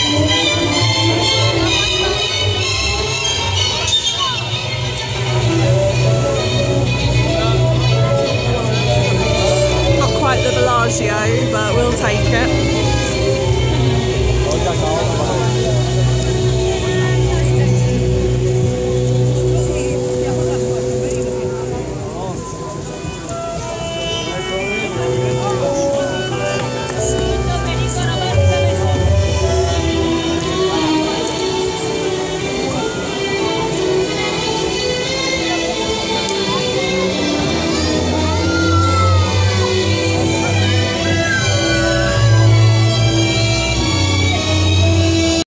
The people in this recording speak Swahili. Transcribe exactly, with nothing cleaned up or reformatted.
Not quite the Bellagio, but we'll take it.